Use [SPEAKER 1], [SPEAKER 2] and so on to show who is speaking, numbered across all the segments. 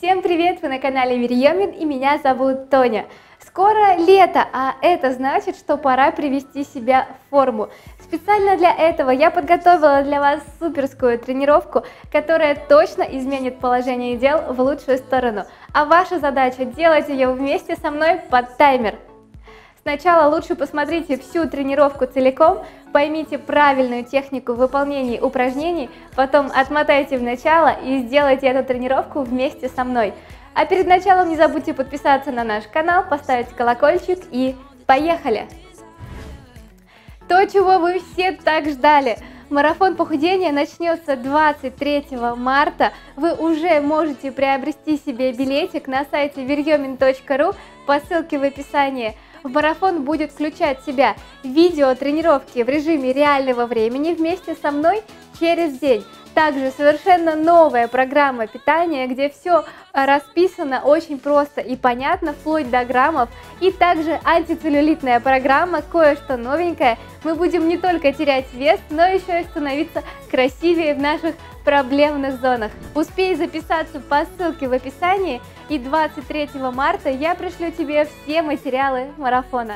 [SPEAKER 1] Всем привет! Вы на канале Вирьемин и меня зовут Тоня. Скоро лето, а это значит, что пора привести себя в форму. Специально для этого я подготовила для вас суперскую тренировку, которая точно изменит положение дел в лучшую сторону. А ваша задача делать ее вместе со мной под таймер. Сначала лучше посмотрите всю тренировку целиком, поймите правильную технику выполнения упражнений, потом отмотайте в начало и сделайте эту тренировку вместе со мной. А перед началом не забудьте подписаться на наш канал, поставить колокольчик и поехали! То, чего вы все так ждали. Марафон похудения начнется 23 марта. Вы уже можете приобрести себе билетик на сайте viryomin.ru по ссылке в описании. Марафон будет включать в себя видео тренировки в режиме реального времени вместе со мной через день. Также совершенно новая программа питания, где все расписано очень просто и понятно, вплоть до граммов. И также антицеллюлитная программа, кое-что новенькое. Мы будем не только терять вес, но еще и становиться красивее в наших проблемных зонах. Успей записаться по ссылке в описании, и 23 марта я пришлю тебе все материалы марафона.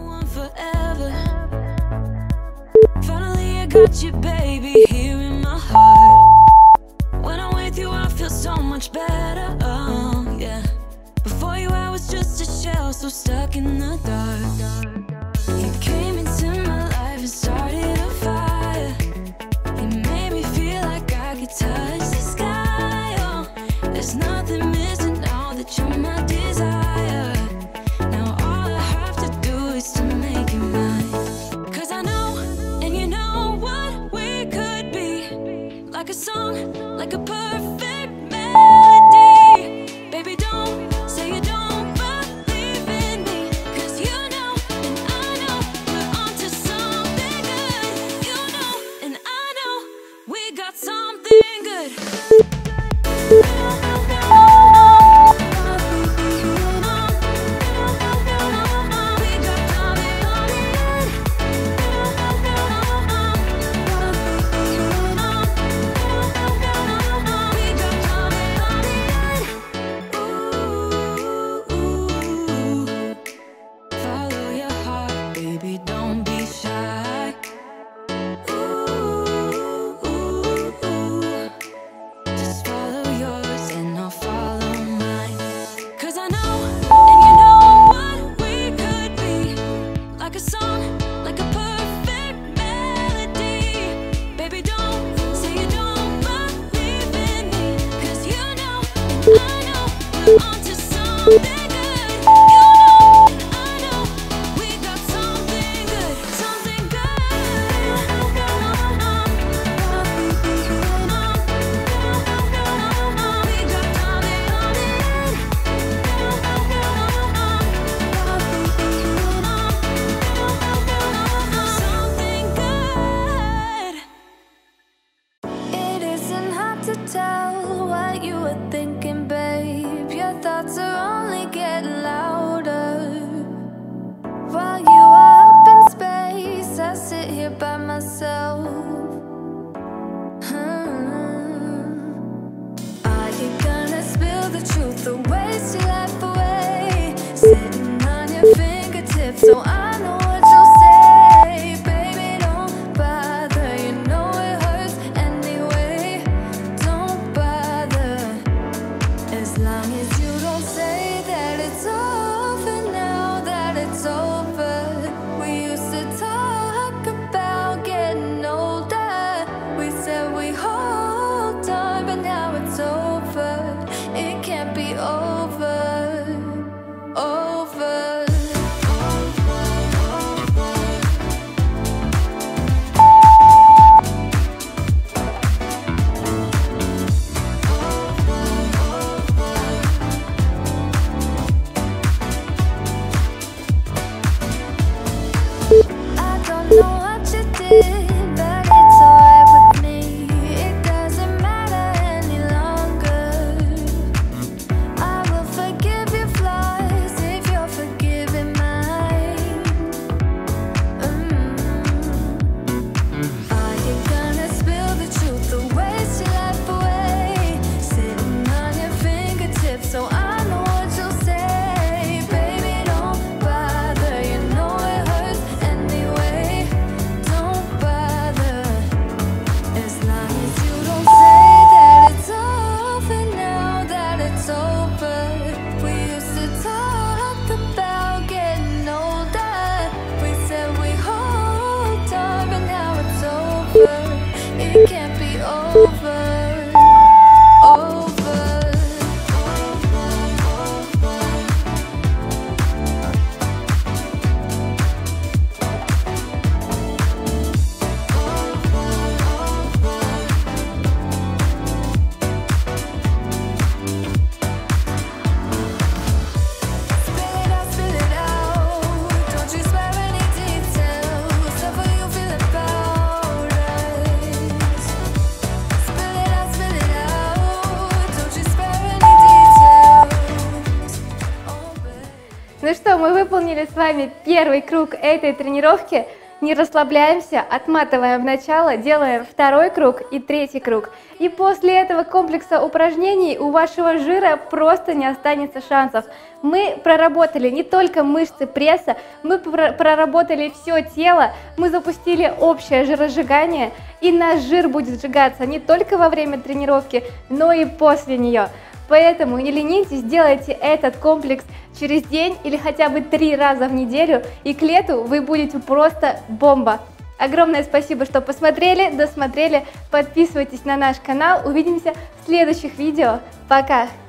[SPEAKER 2] Tell what you were thinking, babe. Your thoughts are only getting louder. While you are up in space, I sit here by myself. Are you gonna spill the truth, the waste your life away? Sitting on your fingertips, so I know what you'll say. Baby, don't bother, you know it hurts anyway. Don't bother, as long as you don't say that it's over now, that it's over. We used to talk about getting older. We said we hold on, but now it's over. It can't be over, over, over.
[SPEAKER 1] выполнили с вами первый круг этой тренировки, не расслабляемся, отматываем в начало, делаем второй круг и третий круг. И после этого комплекса упражнений у вашего жира просто не останется шансов. Мы проработали не только мышцы пресса, мы проработали все тело, мы запустили общее жиросжигание, и наш жир будет сжигаться не только во время тренировки, но и после нее. Поэтому не ленитесь, делайте этот комплекс через день или хотя бы 3 раза в неделю, и к лету вы будете просто бомба. Огромное спасибо, что посмотрели, досмотрели. Подписывайтесь на наш канал. Увидимся в следующих видео. Пока!